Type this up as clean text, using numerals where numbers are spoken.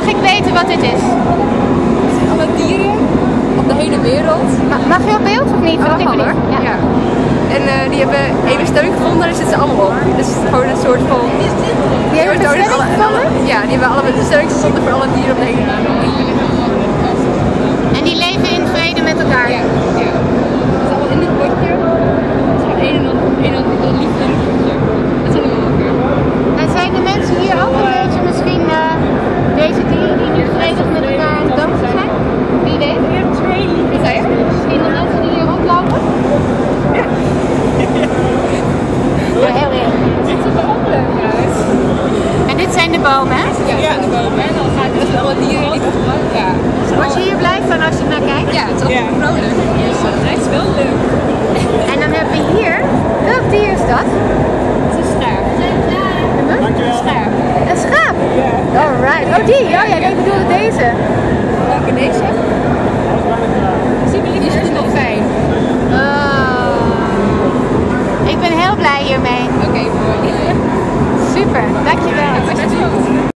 ik weten wat dit is? Het zijn alle dieren op de hele wereld. Mag je op beeld of niet? Oh, mag hoor. Ja. En die hebben één bestemming gevonden, daar zitten ze allemaal op. Dus het is gewoon een soort van... Die hebben een bestemming gevonden? Ja, die hebben allemaal een bestemming gevonden voor alle dieren op de hele wereld. En die leven in vrede met elkaar? Ja. Het is allemaal in dit potje. Het is gewoon een en ander liefde in het potje. Dat is allemaal lekker. En zijn de mensen hier ook een beetje misschien deze dieren die nu vredig met elkaar aan het dansen zijn? Wie weet? Wat zei je? Misschien de mensen die hier rondlopen? Ja, heel erg. Het ziet er wel leuk uit. En dit zijn de bomen, hè? Ja, de bomen. En dan gaat het alle dieren die ja. Word je hier blij van als je naar kijkt? Ja, het is ook vrolijk. Het is wel leuk. En dan hebben we hier, welk dier is dat? Het is een schaap. Een Schaap. Een schaap? Alright. Oh die, oh ja, ik bedoelde deze. Welke deze? Die is nog fijn. Ik ben heel blij hiermee. Oké, mooi. Super, dankjewel.